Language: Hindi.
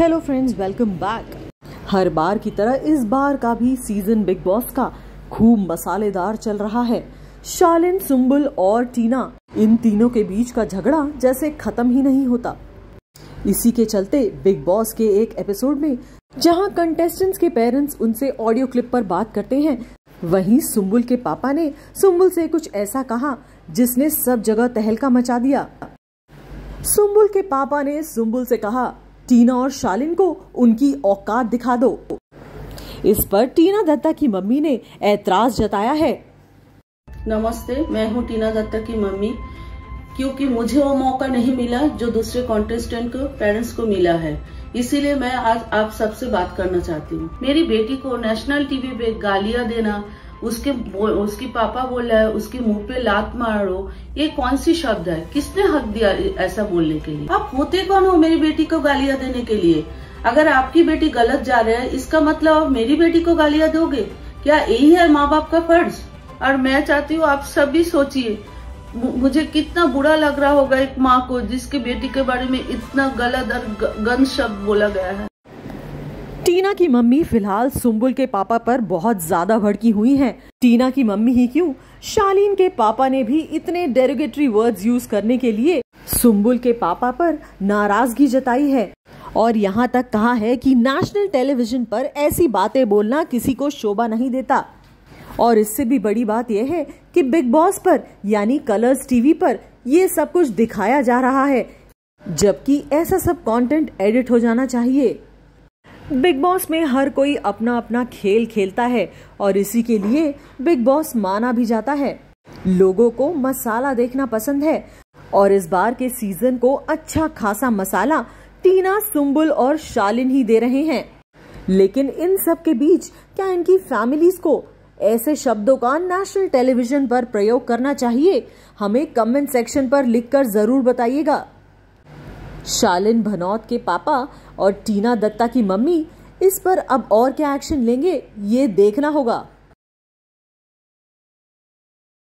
Hello friends, welcome back. हर बार की तरह इस बार का भी सीजन बिग बॉस का खूब मसालेदार चल रहा है। शालिन, सुम्बुल और टीना, इन तीनों के बीच का झगड़ा जैसे खत्म ही नहीं होता। इसी के चलते बिग बॉस के एक एपिसोड में जहां कंटेस्टेंट्स के पेरेंट्स उनसे ऑडियो क्लिप पर बात करते हैं, वहीं सुम्बुल के पापा ने सुम्बुल से कुछ ऐसा कहा जिसने सब जगह तहलका मचा दिया। सुम्बुल के पापा ने सुम्बुल से कहा, टीना और शालिन को उनकी औकात दिखा दो। इस पर टीना दत्ता की मम्मी ने ऐतराज जताया है। नमस्ते, मैं हूँ टीना दत्ता की मम्मी। क्योंकि मुझे वो मौका नहीं मिला जो दूसरे कॉन्टेस्टेंट को, पेरेंट्स को मिला है, इसीलिए मैं आज आप सबसे बात करना चाहती हूँ। मेरी बेटी को नेशनल टीवी पे गालियां देना, उसकी पापा बोल रहा है उसके मुंह पे लात मारो, ये कौन सी शब्द है? किसने हक दिया ऐसा बोलने के लिए? आप होते कौन हो मेरी बेटी को गालियां देने के लिए? अगर आपकी बेटी गलत जा रही है, इसका मतलब आप मेरी बेटी को गालियां दोगे? क्या यही है माँ बाप का फर्ज? और मैं चाहती हूँ आप सभी सोचिए, मुझे कितना बुरा लग रहा होगा एक माँ को जिसके बेटी के बारे में इतना गलत और गंद शब्द बोला गया है। टीना की मम्मी फिलहाल सुम्बुल के पापा पर बहुत ज्यादा भड़की हुई हैं। टीना की मम्मी ही क्यों, शालीन के पापा ने भी इतने डेरोगेटरी वर्ड्स यूज करने के लिए सुम्बुल के पापा पर नाराजगी जताई है और यहाँ तक कहा है कि नेशनल टेलीविजन पर ऐसी बातें बोलना किसी को शोभा नहीं देता। और इससे भी बड़ी बात यह है कि बिग बॉस पर यानी कलर्स टीवी पर ये सब कुछ दिखाया जा रहा है, जबकि ऐसा सब कंटेंट एडिट हो जाना चाहिए। बिग बॉस में हर कोई अपना अपना खेल खेलता है और इसी के लिए बिग बॉस माना भी जाता है। लोगों को मसाला देखना पसंद है और इस बार के सीजन को अच्छा खासा मसाला टीना, सुम्बुल और शालिन ही दे रहे हैं। लेकिन इन सब के बीच क्या इनकी फैमिलीज को ऐसे शब्दों का नेशनल टेलीविजन पर प्रयोग करना चाहिए? हमें कमेंट सेक्शन पर लिखकर जरूर बताइएगा। शालिन भनौत के पापा और टीना दत्ता की मम्मी इस पर अब और क्या एक्शन लेंगे, ये देखना होगा।